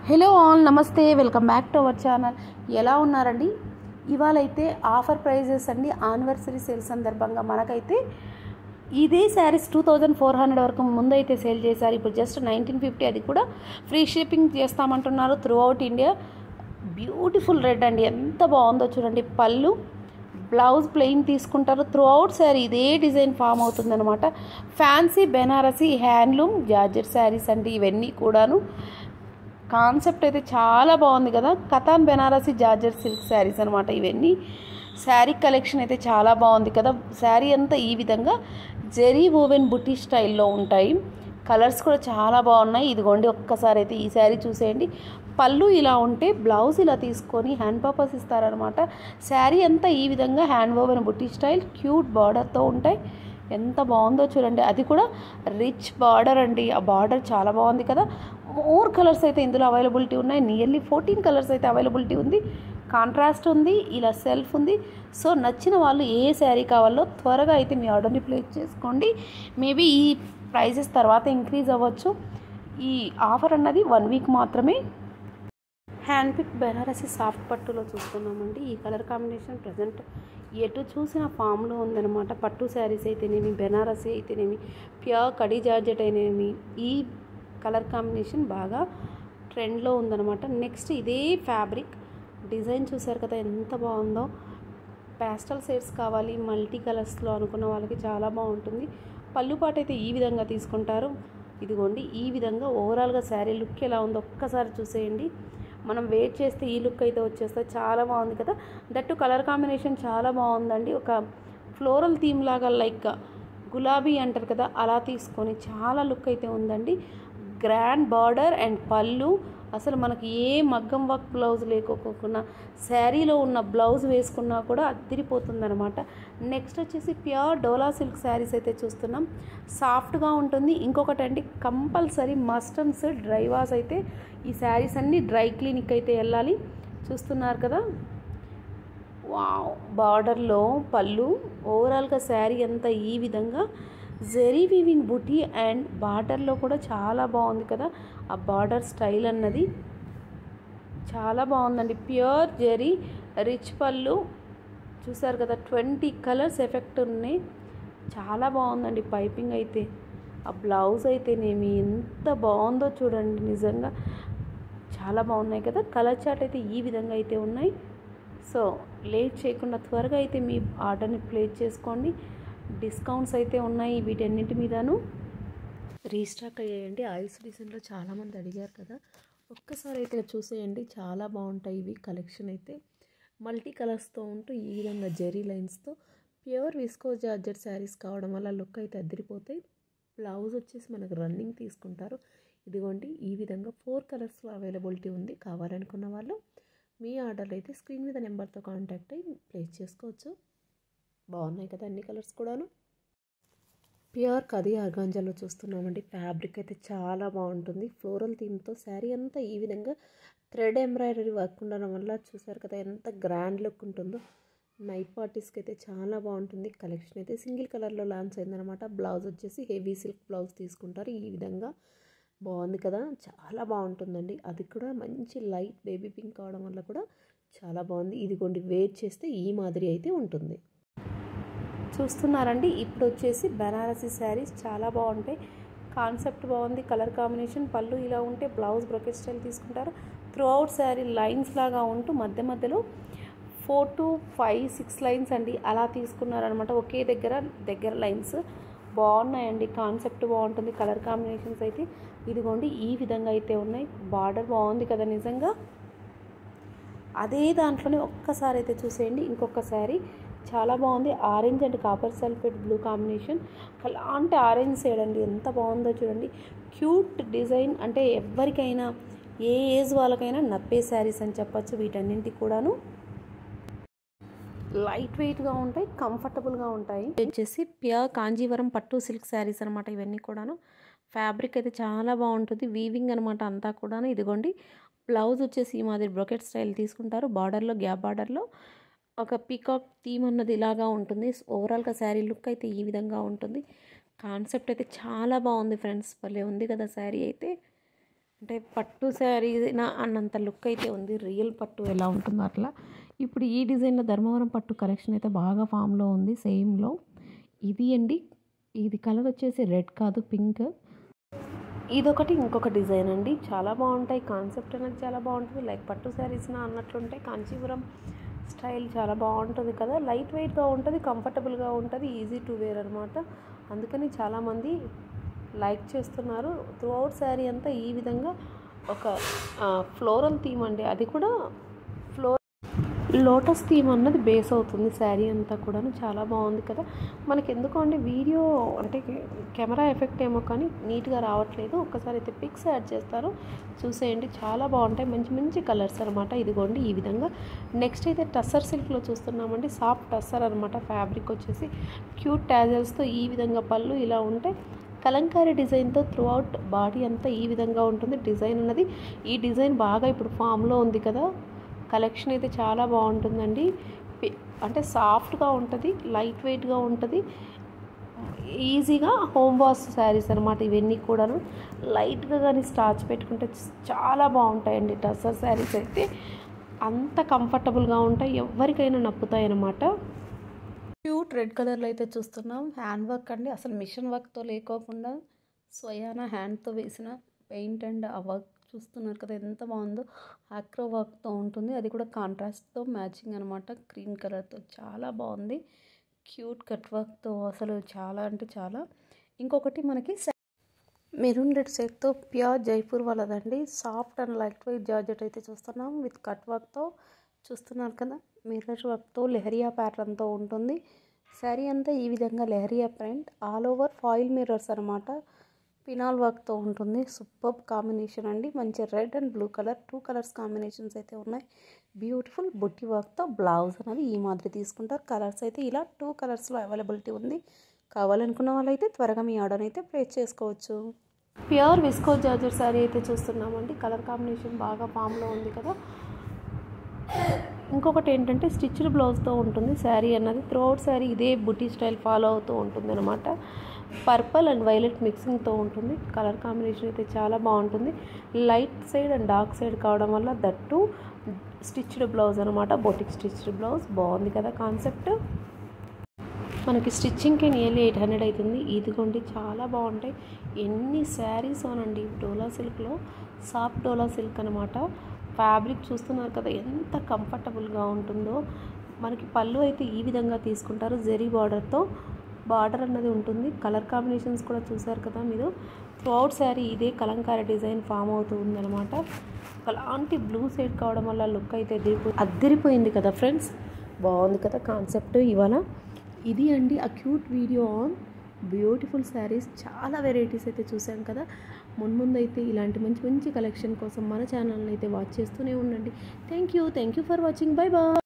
Hello all నమస్తే, welcome back to our channel. ఎలా ఉన్నారండి? ఇవాళైతే ఆఫర్ ప్రైజెస్ అండి. యానివర్సరీ సేల్ సందర్భంగా మనకైతే ఇదే శారీస్ 2400 వరకు ముందైతే సేల్ చేశారు. ఇప్పుడు జస్ట్ 1950, అది కూడా ఫ్రీ షిప్పింగ్ చేస్తామంటున్నారు throughout India. Beautiful red అండి, ఎంత బాగుందో చూడండి. పళ్ళు, బ్లౌజ్ ప్లెయిన్ తీసుకుంటారు. త్రూ అవుట్ శారీ ఇదే డిజైన్ ఫామ్ అవుతుందన్నమాట. Fancy Banarasi handloom georgette saris అండి ఇవన్నీ కూడాను. కాన్సెప్ట్ అయితే చాలా బాగుంది కదా. కతాన్ బెనారసీ జార్జెట్ సిల్క్ శారీస్ అనమాట ఇవన్నీ. శారీ కలెక్షన్ అయితే చాలా బాగుంది కదా. శారీ అంతా ఈ విధంగా జెరీ వోవెన్ బుటీ స్టైల్లో ఉంటాయి. కలర్స్ కూడా చాలా బాగున్నాయి. ఇదిగోండి, ఒక్కసారి అయితే ఈ శారీ చూసేయండి. పళ్ళు ఇలా ఉంటే బ్లౌజ్ ఇలా తీసుకొని హ్యాండ్ పర్పస్ ఇస్తారనమాట. శారీ అంతా ఈ విధంగా hand woven buti style cute బార్డర్తో ఉంటాయి. ఎంత బాగుందో చూడండి. అది కూడా రిచ్ బార్డర్ అండి. ఆ బార్డర్ చాలా బాగుంది కదా. మోర్ కలర్స్ అయితే ఇందులో అవైలబిలిటీ ఉన్నాయి. నియర్లీ 14 కలర్స్ అయితే అవైలబిలిటీ ఉంది. కాంట్రాస్ట్ ఉంది, ఇలా సెల్ఫ్ ఉంది. సో నచ్చిన వాళ్ళు ఏ శారీ కావాలో త్వరగా అయితే మీ ఆర్డర్ని ప్లేస్ చేసుకోండి. మేబీ ఈ ప్రైజెస్ తర్వాత ఇంక్రీజ్ అవ్వచ్చు. ఈ ఆఫర్ అన్నది 1 వీక్ మాత్రమే. హ్యాండ్ పిక్ బెనారసీ సాఫ్ట్ పట్టులో చూస్తున్నామండి. ఈ కలర్ కాంబినేషన్ ప్రజెంట్ ఎటు చూసిన ఫామ్లో ఉందన్నమాట. పట్టు శారీస్ అయితేనేమి, బెనారసీ అయితేనేమి, ప్యూర్ కడీ జార్జెట్ అయితేనేమి, ఈ కలర్ కాంబినేషన్ బాగా ట్రెండ్లో ఉందన్నమాట. నెక్స్ట్ ఇదే ఫ్యాబ్రిక్ డిజైన్ చూసారు కదా, ఎంత బాగుందో. ప్యాస్టల్ షేడ్స్ కావాలి మల్టీ కలర్స్లో అనుకున్న వాళ్ళకి చాలా బాగుంటుంది. పళ్ళుపాటు అయితే ఈ విధంగా తీసుకుంటారు. ఇదిగోండి, ఈ విధంగా ఓవరాల్గా శారీ లుక్ ఎలా ఉందో ఒక్కసారి చూసేయండి. మనం వెయిట్ చేస్తే ఈ లుక్ అయితే వచ్చేస్తుంది. చాలా బాగుంది కదా. దట్టు కలర్ కాంబినేషన్ చాలా బాగుందండి. ఒక ఫ్లోరల్ థీమ్ లాగా, లైక్ గులాబీ అంటారు కదా, అలా తీసుకొని చాలా లుక్ అయితే ఉందండి. గ్రాండ్ బార్డర్ అండ్ పళ్ళు. అసలు మనకి ఏ మగ్గం వర్క్ బ్లౌజ్ లేకోకుండా శారీలో ఉన్న బ్లౌజ్ వేసుకున్నా కూడా అదిరిపోతుందనమాట. నెక్స్ట్ వచ్చేసి ప్యూర్ డోలా సిల్క్ శారీస్ అయితే చూస్తున్నాం. సాఫ్ట్గా ఉంటుంది. ఇంకొకటి అండి, compulsory must and should dry wash అయితే ఈ శారీస్ అన్నీ డ్రై క్లీనిక్ అయితే వెళ్ళాలి. చూస్తున్నారు కదా, వావ్. బార్డర్లో పళ్ళు, ఓవరాల్గా శారీ అంతా ఈ విధంగా జెరీ వీవింగ్ బుటీ అండ్ బార్డర్లో కూడా చాలా బాగుంది కదా. ఆ బార్డర్ స్టైల్ అన్నది చాలా బాగుందండి. ప్యూర్ జెరీ రిచ్ పళ్ళు చూసారు కదా. 20 కలర్స్ ఎఫెక్ట్ ఉన్నాయి. చాలా బాగుందండి పైపింగ్ అయితే. ఆ బ్లౌజ్ అయితేనేమి ఎంత బాగుందో చూడండి. నిజంగా చాలా బాగున్నాయి కదా. కలర్ చార్ట్ అయితే ఈ విధంగా అయితే ఉన్నాయి. సో లేట్ చేయకుండా త్వరగా అయితే మీ ఆర్డర్ని ప్లేస్ చేసుకోండి. డిస్కౌంట్స్ అయితే ఉన్నాయి వీటన్నింటి మీదను. రీస్టాక్ అయ్యాయండి. ఆయిల్స్ డిజైన్లో చాలామంది అడిగారు కదా, ఒక్కసారి అయితే చూసేయండి. చాలా బాగుంటాయి ఇవి. కలెక్షన్ అయితే మల్టీ కలర్స్తో ఉంటూ ఈ విధంగా జెరీ లైన్స్తో ప్యూర్ విస్కో జార్జెట్ శారీస్ కావడం వల్ల లుక్ అయితే అదిరిపోతాయి. బ్లౌజ్ వచ్చేసి మనకు రన్నింగ్ తీసుకుంటారు. ఇదిగోండి, ఈ విధంగా 4 కలర్స్లో అవైలబిలిటీ ఉంది. కావాలనుకున్న వాళ్ళు మీ ఆర్డర్ అయితే స్క్రీన్ మీద నెంబర్తో కాంటాక్ట్ అయ్యి ప్లేస్ చేసుకోవచ్చు. బాగున్నాయి కదా అన్ని కలర్స్ కూడాను. ప్యూర్ ఖదీ ఆర్గాంజాలో చూస్తున్నామండి. ఫ్యాబ్రిక్ అయితే చాలా బాగుంటుంది. ఫ్లోరల్ థీమ్తో శారీ అంతా ఈ విధంగా థ్రెడ్ ఎంబ్రాయిడరీ వర్క్ ఉండడం వల్ల చూసారు కదా ఎంత గ్రాండ్ లుక్ ఉంటుందో. నైట్ పార్టీస్కి అయితే చాలా బాగుంటుంది. కలెక్షన్ అయితే సింగిల్ కలర్లో లాంచ్ అయిందనమాట. బ్లౌజ్ వచ్చేసి హెవీ సిల్క్ బ్లౌజ్ తీసుకుంటారు. ఈ విధంగా బాగుంది కదా, చాలా బాగుంటుందండి. అది కూడా మంచి లైట్ బేబీ పింక్ కావడం వల్ల కూడా చాలా బాగుంది. ఇదిగోండి, వెయిట్ చేస్తే ఈ మాదిరి అయితే ఉంటుంది. చూస్తున్నారండి, ఇప్పుడు వచ్చేసి బెనారసీ శారీస్ చాలా బాగుంటాయి. కాన్సెప్ట్ బాగుంది, కలర్ కాంబినేషన్. పళ్ళు ఇలా ఉంటే బ్లౌజ్ బ్రొకెట్ స్టైల్ తీసుకుంటారు. త్రూ అవుట్ శారీ లైన్స్ లాగా ఉంటూ మధ్య మధ్యలో 4 to 5, 6 లైన్స్ అండి అలా తీసుకున్నారనమాట. ఒకే దగ్గర లైన్స్ బాగున్నాయండి. కాన్సెప్ట్ బాగుంటుంది. కలర్ కాంబినేషన్స్ అయితే ఇదిగోండి ఈ విధంగా అయితే ఉన్నాయి. బార్డర్ బాగుంది కదా నిజంగా. అదే దాంట్లోనే ఒక్కసారి అయితే చూసేయండి. ఇంకొక శారీ చాలా బాగుంది. Orange and copper sulphate blue combination. అలాంటి ఆరెంజ్ షేడ్ అండి, ఎంత బాగుందో చూడండి. Cute design. అంటే ఎవరికైనా ఏ ఏజ్ వాళ్ళకైనా నప్పే శారీస్ అని చెప్పచ్చు. వీటన్నింటి కూడాను లైట్ వెయిట్గా ఉంటాయి, కంఫర్టబుల్గా ఉంటాయి. వచ్చేసి ప్యూర్ కాంజీవరం పట్టు సిల్క్ శారీస్ అనమాట ఇవన్నీ కూడాను. ఫ్యాబ్రిక్ అయితే చాలా బాగుంటుంది. వీవింగ్ అనమాట అంతా కూడాను. ఇదిగోండి, బ్లౌజ్ వచ్చేసి ఈ మాదిరి బ్రొకెట్ స్టైల్ తీసుకుంటారు. బార్డర్లో గ్యాప్ బార్డర్లో ఒక పీకాక్ థీమ్ అన్నది ఇలాగా ఉంటుంది. ఓవరాల్గా శారీ లుక్ అయితే ఈ విధంగా ఉంటుంది. కాన్సెప్ట్ అయితే చాలా బాగుంది ఫ్రెండ్స్. భలే ఉంది కదా శారీ అయితే. అంటే పట్టు శారీ అన్నంత లుక్ అయితే ఉంది. రియల్ పట్టు ఎలా ఉంటుందో అట్లా. ఇప్పుడు ఈ డిజైన్లో ధర్మవరం పట్టు కలెక్షన్ అయితే బాగా ఫామ్లో ఉంది. సేమ్లో ఇది అండి, ఇది కలర్ వచ్చేసి రెడ్ కాదు పింక్. ఇదొకటి ఇంకొక డిజైన్ అండి, చాలా బాగుంటాయి. కాన్సెప్ట్ అనేది చాలా బాగుంటుంది. లైక్ పట్టు శారీస్ అన్నట్లుంటాయి. కాంచీపురం స్టైల్ చాలా బాగుంటుంది కదా. లైట్ వెయిట్గా ఉంటుంది, కంఫర్టబుల్గా ఉంటుంది, ఈజీ టు వేర్ అనమాట. అందుకని చాలామంది లైక్ చేస్తున్నారు. త్రూఅవుట్ శారీ అంతా ఈ విధంగా ఒక ఫ్లోరల్ థీమ్ అండి, అది కూడా లోటస్ థీమ్ అన్నది బేస్ అవుతుంది శారీ అంతా కూడాను. చాలా బాగుంది కదా. మనకి ఎందుకో అండి వీడియో అంటే కెమెరా ఎఫెక్ట్ ఏమో కానీ నీట్గా రావట్లేదు. ఒక్కసారి అయితే పిక్స్ యాడ్ చేస్తారు, చూసేయండి. చాలా బాగుంటాయి, మంచి మంచి కలర్స్ అనమాట. ఇదిగోండి ఈ విధంగా. నెక్స్ట్ అయితే టస్సర్ సిల్క్లో చూస్తున్నామండి. సాఫ్ట్ టస్సర్ అనమాట. ఫ్యాబ్రిక్ వచ్చేసి క్యూట్ టాజల్స్తో ఈ విధంగా పళ్ళు ఇలా ఉంటే కలంకారీ డిజైన్తో త్రూఅవుట్ బాడీ అంతా ఈ విధంగా ఉంటుంది. డిజైన్ అన్నది ఈ డిజైన్ బాగా ఇప్పుడు ఫామ్లో ఉంది కదా. కలెక్షన్ అయితే చాలా బాగుంటుందండి. అంటే సాఫ్ట్గా ఉంటుంది, లైట్ వెయిట్గా ఉంటుంది, ఈజీగా హోమ్ వాష్ శారీస్ అనమాట. ఇవన్నీ కూడాను లైట్గా కానీ స్టార్చ్ పెట్టుకుంటే చాలా బాగుంటాయండి. టస్సర్ శారీస్ అయితే అంత కంఫర్టబుల్గా ఉంటాయి, ఎవరికైనా నప్పుతాయి అన్నమాట. క్యూట్ రెడ్ కలర్లో అయితే చూస్తున్నాం. హ్యాండ్ వర్క్ అండి, అసలు మిషన్ వర్క్తో లేకోకుండా స్వయాన హ్యాండ్తో వేసిన పెయింట్ అండ్ ఆ వర్క్ చూస్తున్నారు కదా ఎంత బాగుందో. ఆక్రో వర్క్తో ఉంటుంది, అది కూడా కాంట్రాస్ట్తో మ్యాచింగ్ అనమాట. క్రీమ్ కలర్తో చాలా బాగుంది. క్యూట్ కట్ వర్క్తో అసలు చాలా అంటే చాలా. ఇంకొకటి మనకి మెరూన్ రెడ్ సెట్తో ప్యూర్ జైపూర్ వాళ్ళదండి. Soft and light weight georgette అయితే చూస్తున్నాం విత్ కట్ వర్క్తో. చూస్తున్నారు కదా, మిర్రర్ వర్క్తో లెహరియా ప్యాటర్న్తో ఉంటుంది. శారీ అంతా ఈ విధంగా leheriya print, all over foil mirrors అనమాట. పినాల్ వర్క్తో ఉంటుంది. సూపర్ కాంబినేషన్ అండి. మంచి red and blue colour, 2 colours combinations అయితే ఉన్నాయి. బ్యూటిఫుల్ బుట్టి వర్క్తో బ్లౌజ్ అనేది ఈ మాదిరి తీసుకుంటారు. కలర్స్ అయితే ఇలా 2 కలర్స్లో అవైలబిలిటీ ఉంది. కావాలనుకున్న వాళ్ళైతే త్వరగా మీ ఆర్డర్ అయితే ప్లేస్ చేసుకోవచ్చు. ప్యూర్ విస్కోస్ జార్జెట్ శారీ అయితే చూస్తున్నామండి. కలర్ కాంబినేషన్ బాగా ఫామ్లో ఉంది కదా. ఇంకొకటి ఏంటంటే స్టిచ్డ్ బ్లౌజ్తో ఉంటుంది శారీ అన్నది. త్రూఅవుట్ శారీ ఇదే బుట్టి స్టైల్ ఫాలో అవుతూ ఉంటుంది అనమాట. పర్పుల్ అండ్ వైలెట్ మిక్సింగ్తో ఉంటుంది. కలర్ కాంబినేషన్ అయితే చాలా బాగుంటుంది. Light side and dark side కావడం వల్ల దట్టు స్టిచ్డ్ బ్లౌజ్ అనమాట. బొటిక్ స్టిచ్డ్ బ్లౌజ్ బాగుంది కదా కాన్సెప్ట్. మనకి స్టిచ్చింగ్కి నియర్లీ 800 అవుతుంది. ఇదిగోండి చాలా బాగుంటాయి. ఎన్ని శారీస్ అనండి. డోలా సిల్క్లో సాఫ్ట్ డోలా సిల్క్ అనమాట. ఫ్యాబ్రిక్ చూస్తున్నారు కదా ఎంత కంఫర్టబుల్గా ఉంటుందో. మనకి పళ్ళు అయితే ఈ విధంగా తీసుకుంటారు, జెరీ బార్డర్తో బార్డర్ అన్నది ఉంటుంది. కలర్ కాంబినేషన్స్ కూడా చూసారు కదా మీరు. త్రూఅవుట్ శారీ ఇదే కలంకారీ డిజైన్ ఫామ్ అవుతూ ఉందన్నమాట. అలాంటి బ్లూ షేడ్ కావడం వల్ల లుక్ అయితే అద్దరిపోయింది కదా ఫ్రెండ్స్. బాగుంది కదా కాన్సెప్ట్. ఇవాళ ఇది అండి ఆ cute video on beautiful saris. చాలా వెరైటీస్ అయితే చూసాం కదా. ముందు అయితే ఇలాంటి మంచి మంచి కలెక్షన్ కోసం మన ఛానల్ని అయితే వాచ్ చేస్తూనే ఉండండి. Thank you for watching. Bye bye.